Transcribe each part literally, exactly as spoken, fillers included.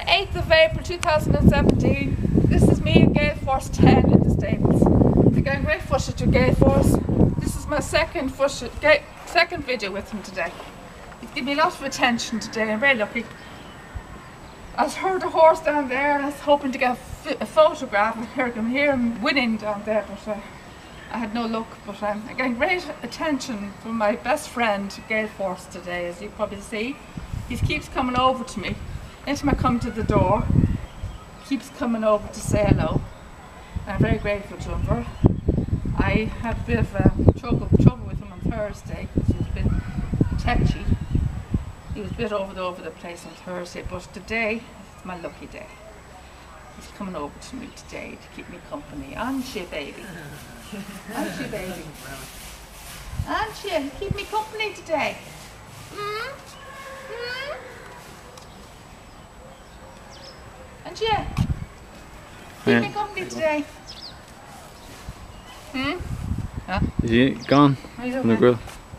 eighth of April two thousand seventeen. This is me at Gale Force ten in the Stables. I'm getting great footage of Gale Force. This is my second footage, second video with him today. He's given me lots of attention today. I'm very lucky. I heard a horse down there and I was hoping to get a, a photograph and I can hear him winning down there, but uh, I had no luck. But um, I'm getting great attention from my best friend Gale Force today, as you probably see. He keeps coming over to me. Anytime I come to the door, he keeps coming over to say hello. I'm very grateful to him for it. I had a bit of uh, trouble, trouble with him on Thursday because he was a bit tetchy. He was a bit over the, over the place on Thursday, but today is my lucky day. He's coming over to me today to keep me company. Aren't you, baby? Aren't you, baby? Aren't you? Keep me company today. Mm? Mm? Aren't you? Keep Yeah. me company today. Hmm? Huh? Is he gone He's from the okay. grill?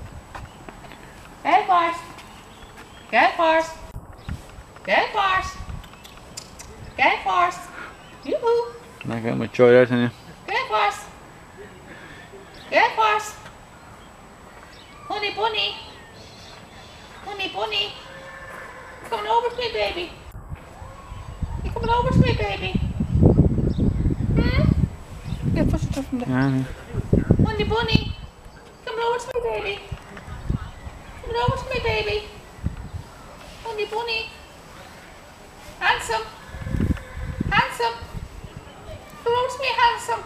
Gale Force! Gale Force! Gale Force! Gale Force! Yoo-hoo! Not got much joy out in you. Gale Force! Gale Force! Honey bunny! Honey bunny! You coming over to me, baby? You coming over to me, baby? Hmm? Yeah, push it up from there. Yeah, yeah. Honey bunny! Coming over to me, baby! Coming over to me, baby! Honey bunny! Handsome! Handsome! Come over to me, handsome!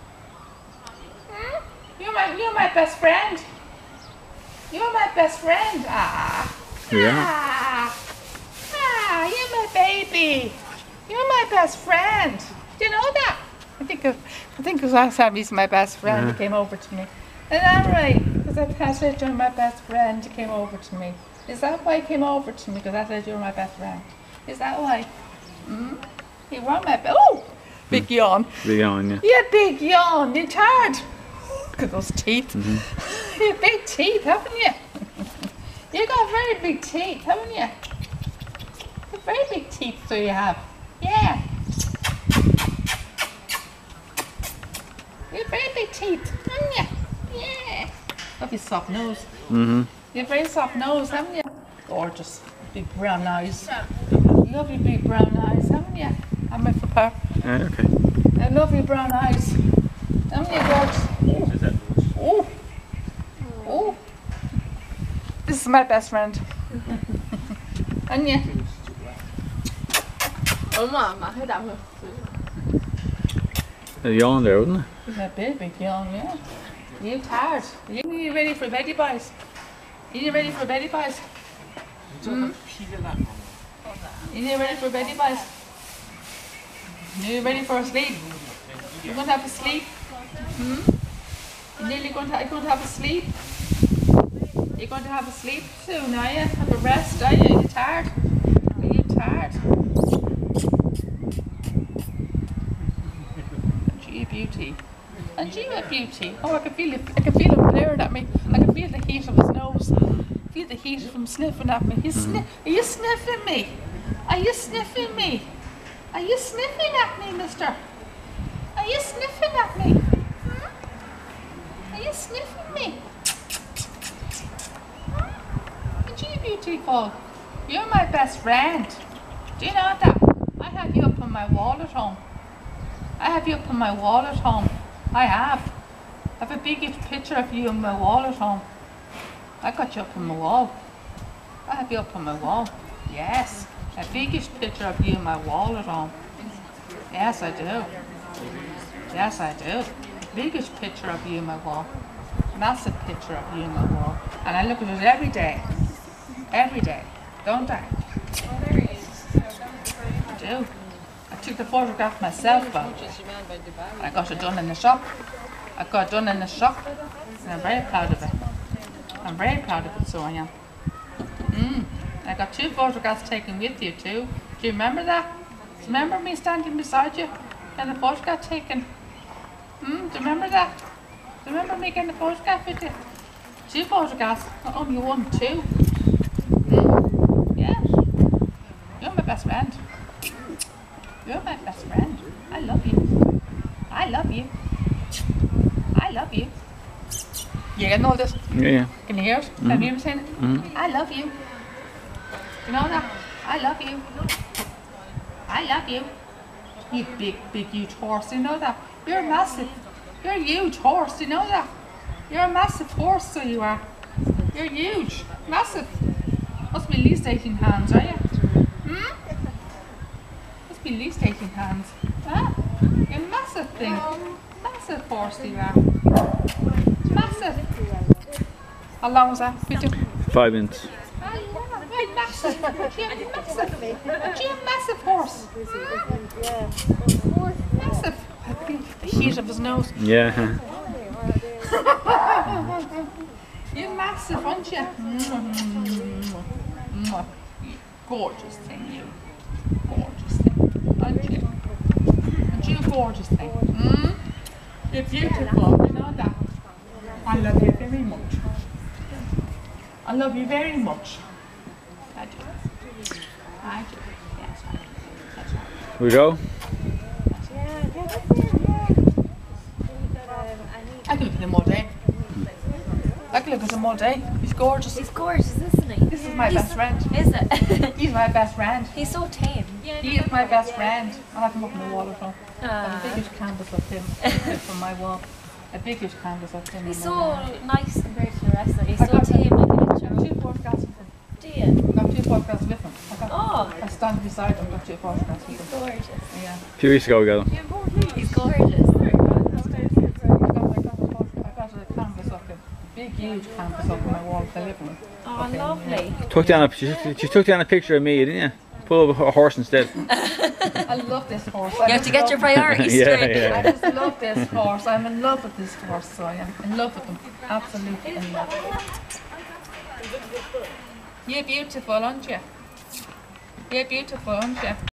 Hmm? You're my, you're my best friend! You're my best friend! Ah! Yeah. Ah! Ah! You're my baby! You're my best friend! Do you know that? I think of, I think it was last time he's my best friend Yeah. who came over to me. Is that right? Because I said you're my best friend, you came over to me. Is that why you came over to me? Because I said you're my best friend. Is that why? Hmm? You were my best. Oh! Big yawn. Big on you. Yeah, big yawn. You're tired. Look at those teeth. Mm-hmm. You have big teeth, haven't you? You got very big teeth, haven't you? You very big teeth, so you have. Yeah. You have very big teeth, haven't you? Yeah. Love your soft nose. Mm-hmm. You have very soft nose, haven't you? Gorgeous. Big brown eyes. Lovely big brown eyes, haven't you? I'm in for her. Yeah, okay. I love your brown eyes. Haven't you, gorgeous? Oh. Oh. This is my best friend. And you? 엄마, 엄마 해담을. A yawn there, wouldn't it? A big, big yawn, yeah. You tired? You you ready for beddy boys? You ready for beddy boys? Mm. You ready for beddy boys? You ready for a sleep? You're going to have a sleep? Hmm? You're nearly going to, you're going to have a sleep? You're going to have a sleep soon, are you? Have a rest, are you? Are you tired? Are you tired? Gee, beauty. And gee, a beauty. Oh, I can feel it. I can feel him glaring at me. I can feel the heat of his nose. Feel the heat of him sniffing at me. He's sni Are you sniffing me? Are you sniffing me? Are you sniffing at me, mister? Are you sniffing at me? Hmm? Are you sniffing me? Hmm? Gee, beautiful. You're my best friend. Do you know that? I have you up on my wall at home. I have you up on my wall at home. I have. I have a big picture of you on my wall at home. I got you up on my wall. I have you up on my wall. Yes. A biggish picture of you on my wall at home. Yes, I do. Yes, I do. Biggest picture of you on my wall. Massive picture of you on my wall. And I look at it every day. Every day. Don't I? I do. I took the photograph myself, but I got it done in the shop. I got it done in the shop. And I'm very proud of it. I'm very proud of it, so I am. Mm. I got two photographs taken with you too. Do you remember that? Do you remember me standing beside you and the photograph taken? Mm, do you remember that? Do you remember me getting the photograph with you? Two photographs, not only one, two. Mm. Yeah. You're my best friend. you getting all this? Yeah, yeah. Can you hear it? Can you hear me saying it? Mm. I love you. You know that? I love you. I love you. You big, big, huge horse. You know that? You're massive. You're a huge horse. You know that? You're a massive horse, so you are. You're huge. Massive. Must be at least eighteen hands, are you? Hmm? Must be at least eighteen hands. Huh? You're a massive thing. Massive horse, you are. Massive. How long was that? Five minutes. Oh, yeah, you're massive. You're massive. You're a massive horse. Massive. The heat of his nose. Yeah. You're massive, aren't you? Mwah. You gorgeous thing, you. Gorgeous thing, aren't you? Aren't you a gorgeous thing? Mm? You're beautiful, you know that? I love you very much. I love you very much. I do. I do. Yes, I do. That's right. We go? I can look at him all day. I can look at him all day. He's gorgeous. He's gorgeous, isn't he? This is my He's- best friend. Is it? He's my best friend. He's so tame. He is my best friend. I have him up on the wall at home. I have Ah. a biggish canvas of him from my wall. A biggish canvas of him. He's on so my wall. nice compared to the rest of it. He's I so got- tame like an I got intro. two photographs with him. Do you? I got two photographs with him. I got, Oh. I stand beside him. I got two photographs with He's him. gorgeous. Yeah. A few weeks ago we got him. He's gorgeous. I got, I got, a photo- I got a canvas of him. Big, huge canvas up on my wall of the living room. Oh, Okay, lovely. Took down a, she, took- she took down a picture of me, didn't you? Pull up a horse instead. I love this horse. You have to get your priorities Yeah, straight. yeah. I just love this horse. I'm in love with this horse, so I am in love with him. Absolutely in love. You're beautiful, aren't you? You're beautiful, aren't you?